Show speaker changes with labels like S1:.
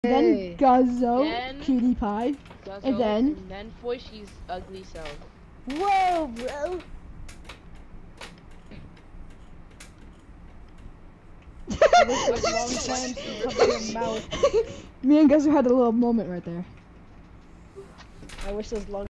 S1: Then Guzzo,
S2: Then
S1: cutie pie.
S2: Guzzo,
S1: And
S2: then Foishy's ugly self.
S3: Whoa, bro.
S1: I wish those long times to cover your mouth. Me and Guzzo had a little moment right there. I wish those long